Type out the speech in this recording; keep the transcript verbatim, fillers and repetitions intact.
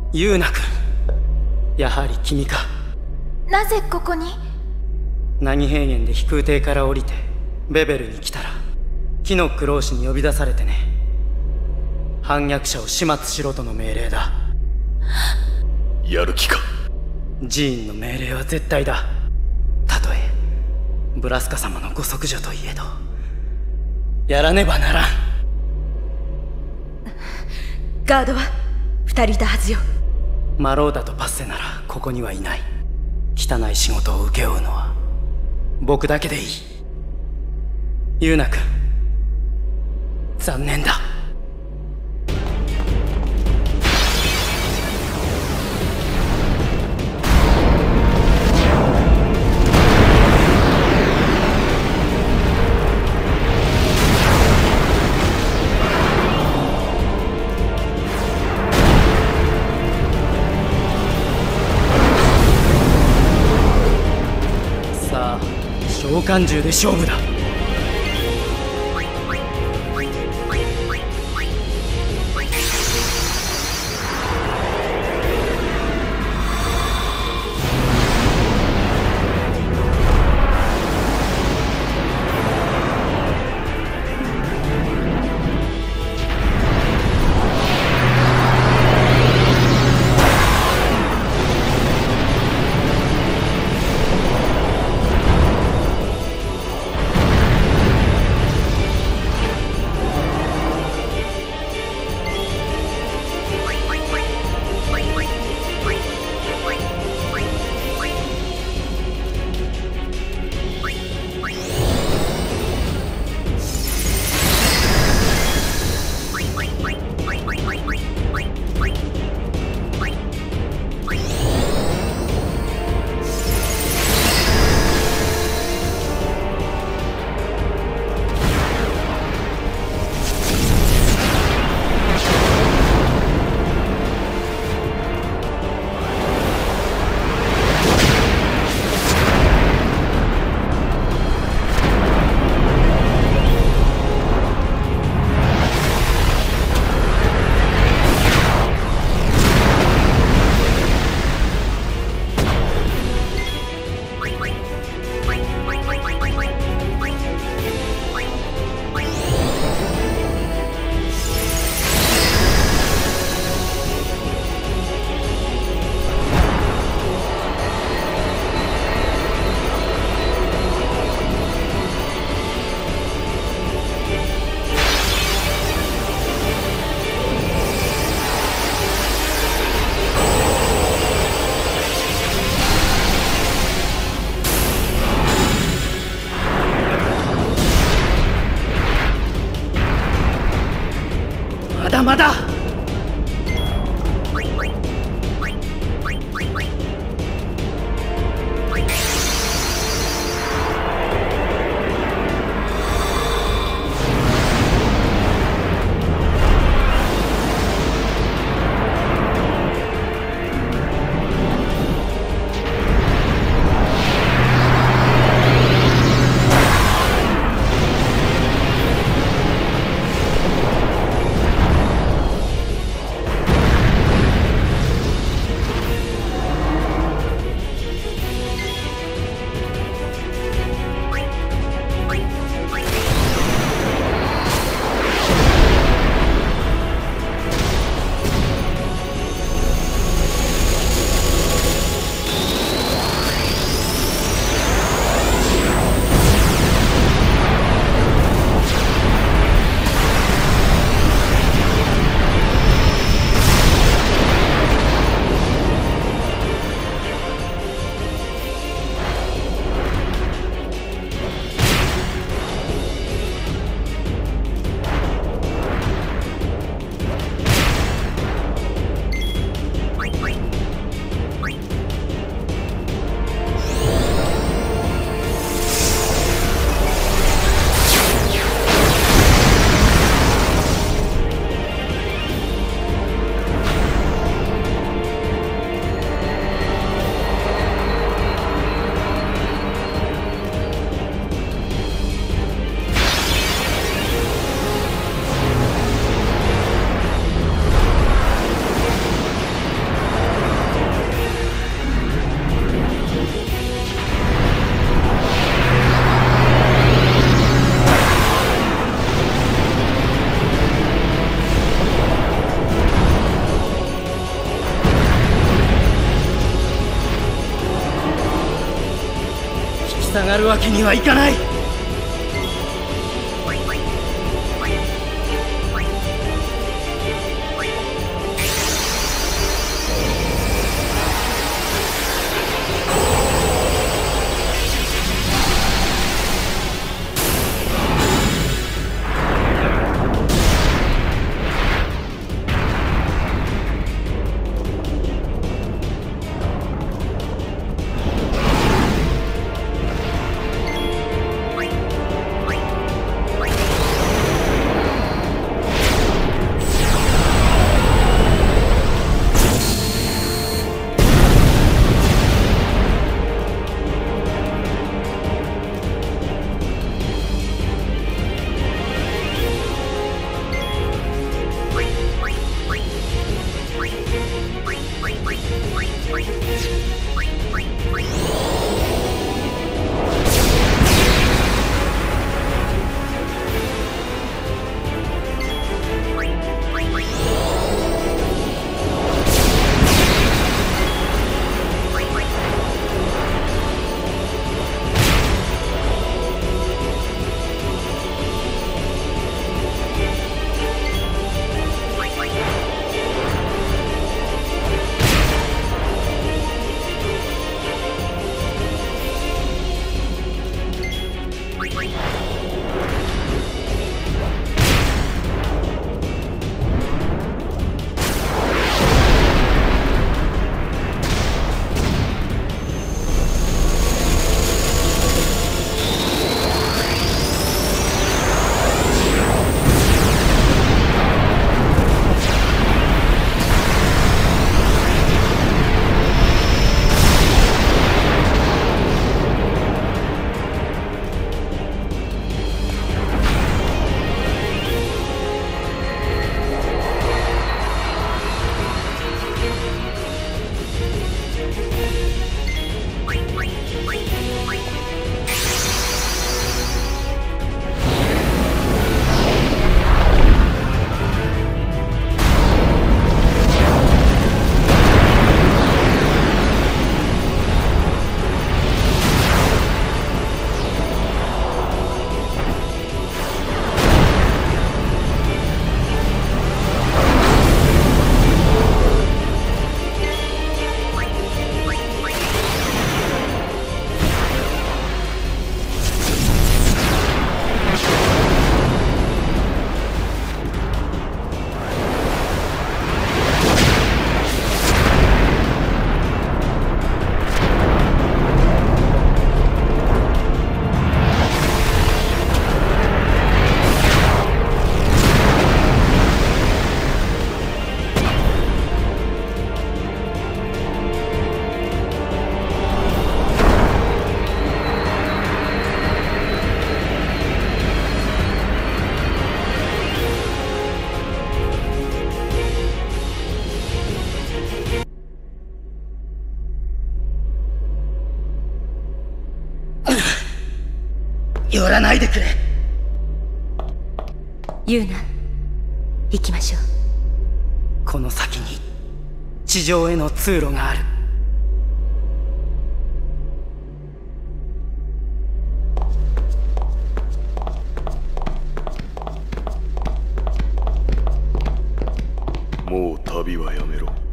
ユウナ君、やはり君か。 なぜここに？ 何平原で飛空艇から降りてベベルに来たら木のクローシに呼び出されてね。反逆者を始末しろとの命令だ。 やる気か？ ジーンの命令は絶対だ。たとえブラスカ様のご息女といえどやらねばならん。 ガードは二人いたはずよ。 マローダとパッセならここにはいない。汚い仕事を請け負うのは僕だけでいい。ユウナ君、残念だ。召喚獣で勝負だ。 下がるわけにはいかない。寄らないでくれ。 ユーナ、行きましょう。 この先に地上への通路がある。 もう旅はやめろ。